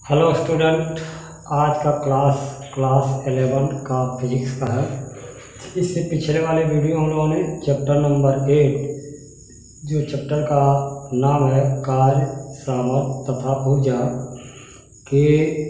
Hello student. आज का class 11 का फिजिक्स का है। इससे पिछले वाले वीडियो हम लोगों ने चैप्टर नंबर 8 जो चैप्टर का नाम है कार्य, सामर्थ्य तथा ऊर्जा के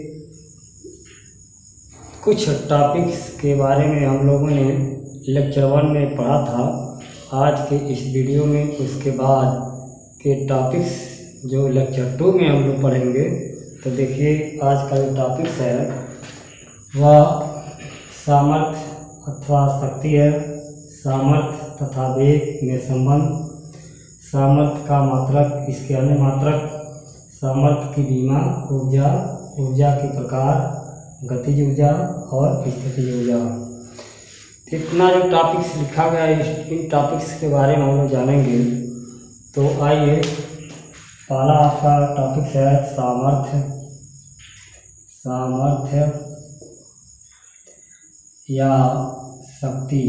कुछ टॉपिक्स के बारे में हम लोगों ने लेक्चर 1 में पढ़ा था। आज के इस वीडियो में उसके बाद के टॉपिक्स जो लेक्चर 2 में हम लोग पढ़ेंगे। तो देखिए, आज का जो टॉपिक्स है वह सामर्थ्य अथवा शक्ति है। सामर्थ्य तथा वेग में संबंध, सामर्थ्य का मात्रक, इसके अन्य मात्रक, सामर्थ्य की बीमा, ऊर्जा, ऊर्जा के प्रकार, गतिज ऊर्जा और स्थितिज ऊर्जा। इतना जो टॉपिक्स लिखा गया है, इन टॉपिक्स के बारे में हम लोग जानेंगे। तो आइए, पहला आपका टॉपिक है सामर्थ्य। सामर्थ्य या शक्ति।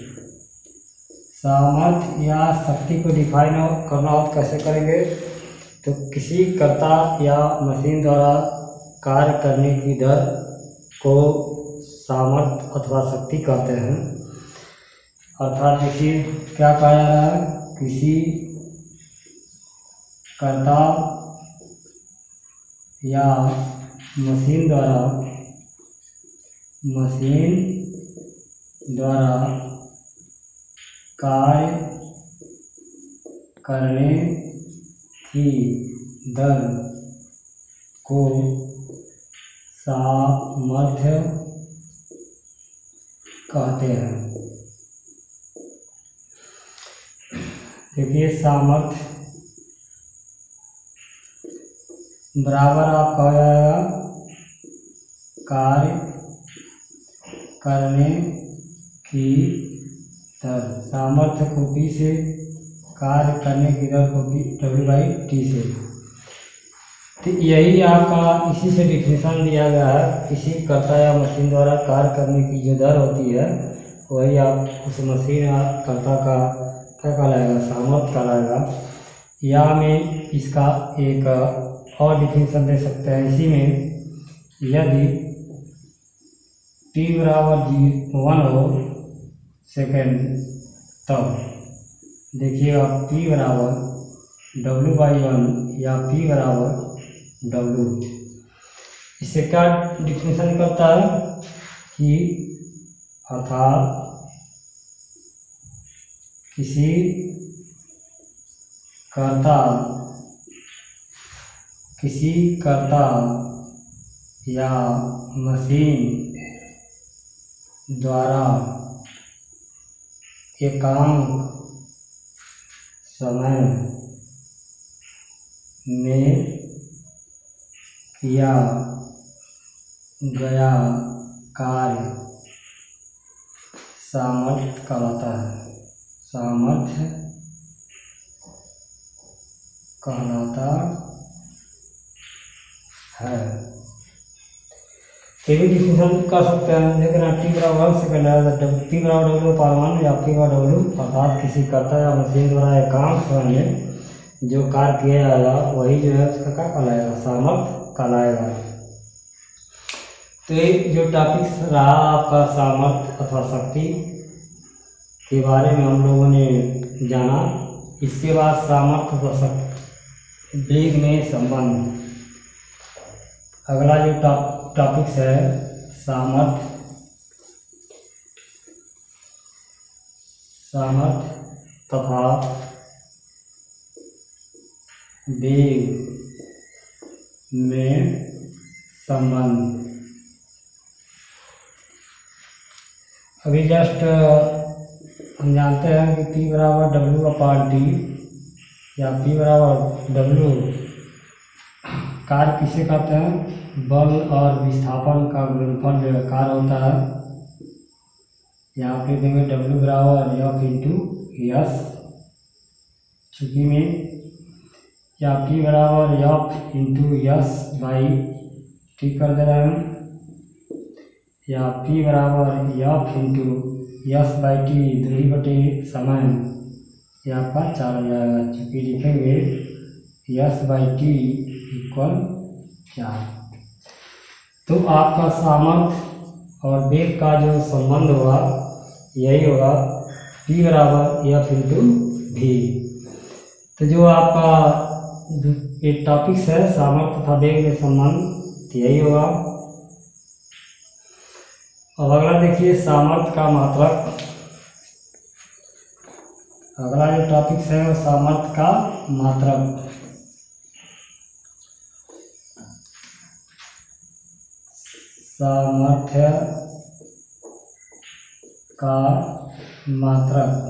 सामर्थ्य या शक्ति को डिफाइन करना हो तो कैसे करेंगे? तो किसी कर्ता या मशीन द्वारा कार्य करने की दर को सामर्थ्य अथवा शक्ति कहते हैं। अर्थात देखिए क्या कहा जा रहा है, किसी कर्ता या मशीन द्वारा कार्य करने की दर को सामर्थ्य कहते हैं। देखिए, सामर्थ्य बराबर आपका हो जाएगा कार्य करने की दर। सामर्थ्य को P से, कार्य करने की दर को W/T से। तो यही आपका, इसी से डिफिनेशन दिया गया है। किसी कर्ता या मशीन द्वारा कार्य करने की जो दर होती है वही आप उस मशीन या कर्ता का क्या कहलाएगा, सामर्थ्य कहलाएगा। या में इसका एक और डिफिनेशन दे सकते हैं। इसी में यदि T बराबर 1 हो सेकेंड, तब देखिएगा P बराबर W/1 या P बराबर W। इससे क्या डिफिनेशन करता है कि अर्थात किसी कर्ता या मशीन द्वारा एकांक समय में किया गया कार्य सामर्थ्य कहलाता है। सामर्थ्य कहलाता है। ये भी डिफिनेशन कर सकते हैं, लेकिन T बराबर सेकेंड है, P बराबर W/1 या P बराबर W। अर्थात किसी कर्ता या मशीन द्वारा एकांक समय में जो कार्य किया जाएगा वही जो है उसका क्या कहलाएगा, सामर्थ्य कहलाएगा। तो ये जो टॉपिक्स रहा आपका सामर्थ्य अथवा शक्ति के बारे में हम लोगों ने जाना। इसके बाद सामर्थ्य अथवा शक्ति, वेग में संबंध। अगला जो टॉपिक्स है सामर्थ्य तथा वेग में संबंध। अभी जस्ट हम जानते हैं कि P बराबर W/T या P बराबर W कार्य किसे कहते हैं? बल और विस्थापन का गुणनफल जो कार्य होता है। यहाँ पे देंगे W बराबर F/S, चूंकि में, या P बराबर F/S/T कर दे रहे हैं, या P बराबर F/S/T दूरी बटे समय, ये आपका 4 हो जाएगा। चूंकि लिखेंगे S/T = 4। तो आपका सामर्थ्य और वेग का जो संबंध होगा यही होगा P बराबर F इंटू V। तो जो आपका एक टॉपिक्स है सामर्थ्य तथा वेग में संबंध यही होगा। अब अगला देखिए सामर्थ्य का मात्रक। अगला जो टॉपिक्स है वो सामर्थ्य का मात्रक। सामर्थ्य का मात्रक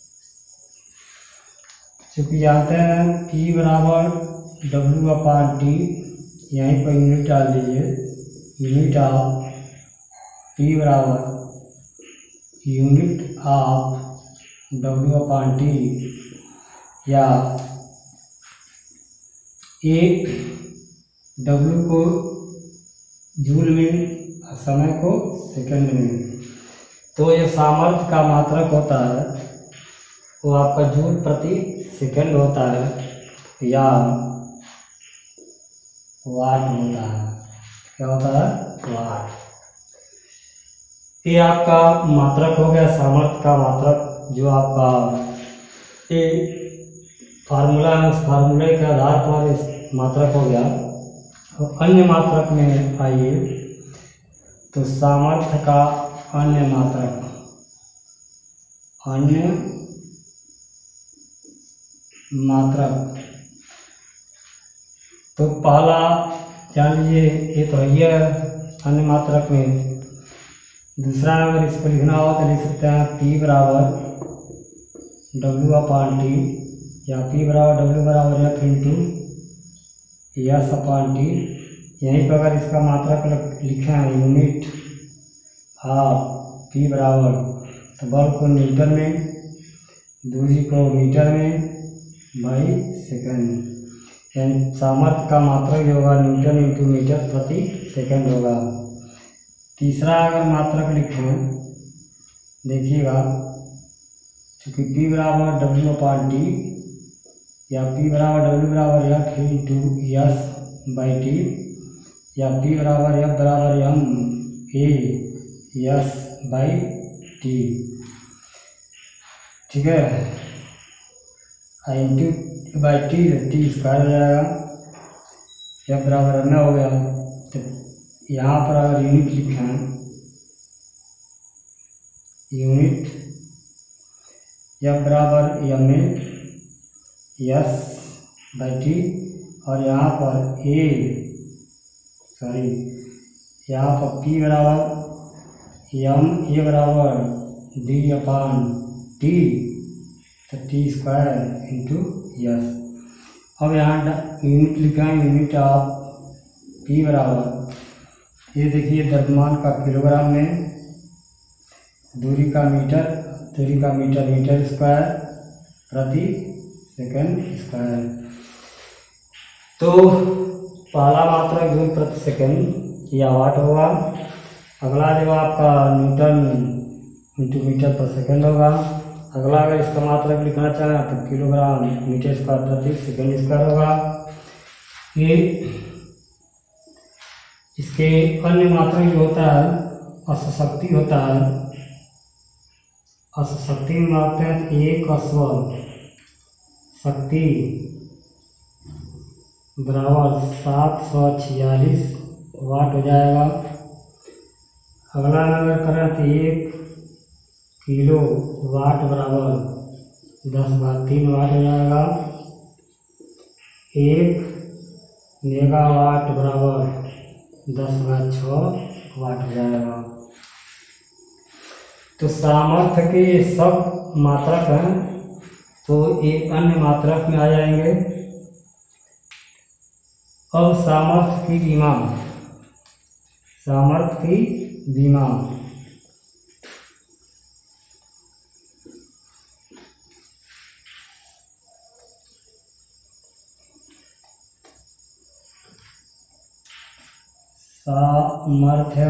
चूंकि जानते हैं P बराबर W अपान टी, यहीं पर यूनिट डाल दीजिए। यूनिट ऑफ P बराबर unit of W upon T या एक W को जूल में, समय को सेकंड में। तो ये सामर्थ्य का मात्रक होता है वो आपका जूल प्रति सेकंड होता है या वाट होता है। क्या होता है? वाट। ये आपका मात्रक हो गया सामर्थ्य का मात्रक, जो आपका ये फार्मूला है उस फार्मूले के आधार पर इस मात्रक हो गया। तो अन्य मात्रक में आइए, तो सामर्थ्य का अन्य मात्रक, अन्य मात्रक। तो पहला जान लीजिए ये तो है अन्य मात्रक में। दूसरा अगर इसको लिखना हो तो लिख सकते हैं P बराबर W अपान टी या P बराबर W बराबर F into S upon T. यहीं पर अगर इसका मात्रक लिखे हैं यूनिट ऑफ P बराबर, तो बल को न्यूटन में, दूरी को मीटर में बाई सेकंड, यानी सामर्थ्य का मात्रक जो होगा न्यूटन इंटू मीटर प्रति सेकंड होगा। तीसरा अगर मात्रक लिखें देखिएगा, चूँकि P बराबर W अपान टी या P बराबर W बराबर F into S by T या P बराबर F बराबर M A S by T. ठीक है, इंटू बाई टी स्क्वायर हो जाएगा। F बराबर M हो गया। तो यहाँ पर अगर यूनिट लिखें, यूनिट F बराबर M A S by T और यहाँ पर यहाँ पर P बराबर M A बराबर D अपान टी, तो टी स्क्वायर इंटू यस। अब यहाँ यूनिट लिखा है यूनिट ऑफ P बराबर, ये देखिए द्रव्यमान का किलोग्राम में, दूरी का मीटर मीटर स्क्वायर प्रति सेकंड स्क्वायर। तो पहला मात्रक जूल प्रति सेकंड या वाट होगा। अगला जो आपका न्यूटन इंटू मीटर पर सेकंड होगा। अगला अगर इसका मात्रक लिखना चाहें तो किलोग्राम मीटर स्क्वायर प्रति सेकंड स्क्वायर होगा। ये इसके अन्य मात्रक जो होता है अश्वशक्ति होता है। अश्वशक्ति में मापते हैं तो एक अश्व शक्ति बराबर 746 वाट हो जाएगा। अगला अगर करें तो 1 किलो वाट बराबर 10/3 वाट हो जाएगा। 1 मेगावाट बराबर 10/6 वाट हो जाएगा। तो सामर्थ्य के ये सब मात्रक हैं, तो ये अन्य मात्रक में आ जाएंगे। अब सामर्थ्य की विमा, सामर्थ्य की विमा। सामर्थ्य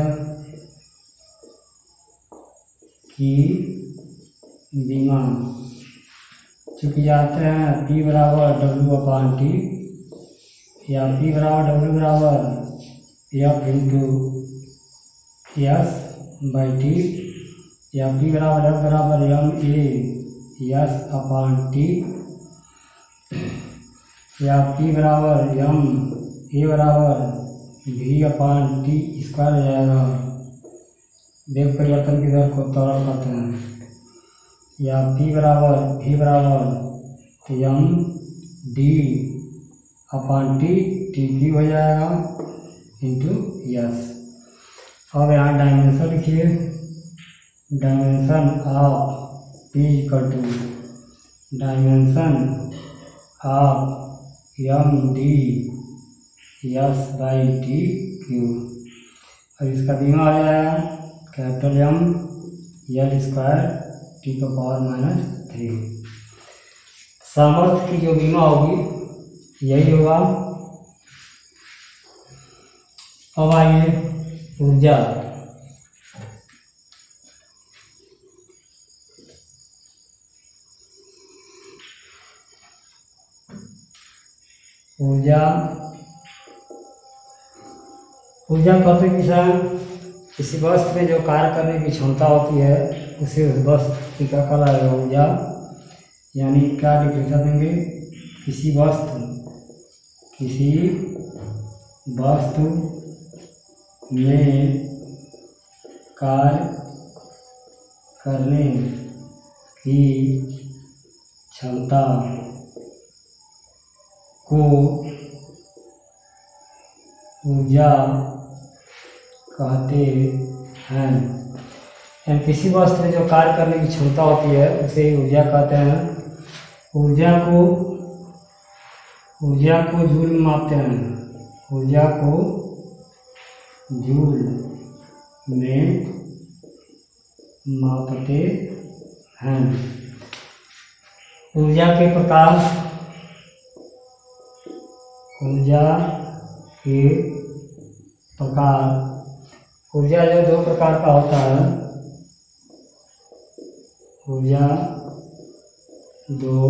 की विमा चूँकि जानते हैं P बराबर W अपान टी या P बराबर W बराबर F into S by T, या पी बराबर एफ बराबर M A S upon T, या पी बराबर एम ए बराबर वी अपॉन टी स्क्वायर हो जाएगा। वेग परिवर्तन की दर को त्वरण कहते हैं। या पी बराबर वी बराबर M D upon T, T P हो जाएगा इंटू एस। अब यहाँ डायमेंशन लिखिए, dimension of P equal to dimension of M D S by T Q. और इसका बीमा आ जाएगा capital M L square T का पावर -3। सामर्थ्य की जो बीमा होगी यही होगा। अब आइए ऊर्जा। ऊर्जा कहते हैं किसी वस्तु में जो कार्य करने की क्षमता होती है उसे उस वस्तु की क्या कहलाएगा, ऊर्जा। यानी क्या डिफिनेशन देंगे, किसी वस्तु में कार्य करने की क्षमता को ऊर्जा कहते हैं। यानी किसी वस्तु में जो कार्य करने की क्षमता होती है उसे ऊर्जा कहते हैं। ऊर्जा को जूल में मापते हैं, ऊर्जा को जूल में मापते हैं। ऊर्जा के प्रकार, ऊर्जा जो दो प्रकार का होता है, ऊर्जा दो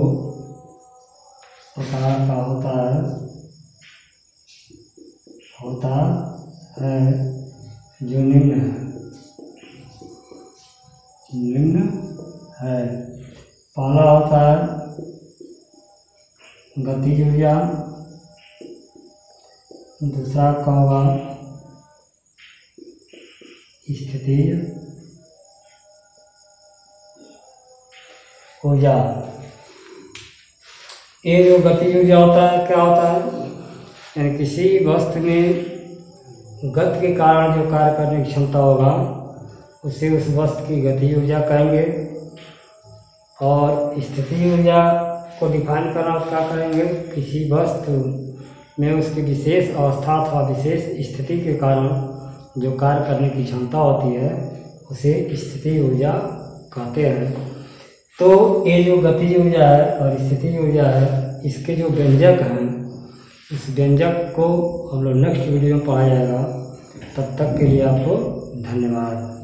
प्रकार का होता है जो निम्न है। पहला होता है गतिज ऊर्जा, दूसरा का होगा स्थितिज ऊर्जा। ये जो गतिज ऊर्जा होता है क्या होता है, यानी किसी वस्तु में गति के कारण जो कार्य करने की क्षमता होगा उसे उस वस्तु की गतिज ऊर्जा कहेंगे। और स्थितिज ऊर्जा को डिफाइन करना क्या करेंगे, किसी वस्तु में उसकी विशेष अवस्था अथवा विशेष स्थिति के कारण जो कार्य करने की क्षमता होती है उसे स्थितिज ऊर्जा कहते हैं। तो ये जो गतिज ऊर्जा है और स्थितिज ऊर्जा है, इसके जो व्यंजक हैं इस व्यंजक को हम लोग नेक्स्ट वीडियो में पढ़ा जाएगा। तब तक के लिए आपको धन्यवाद।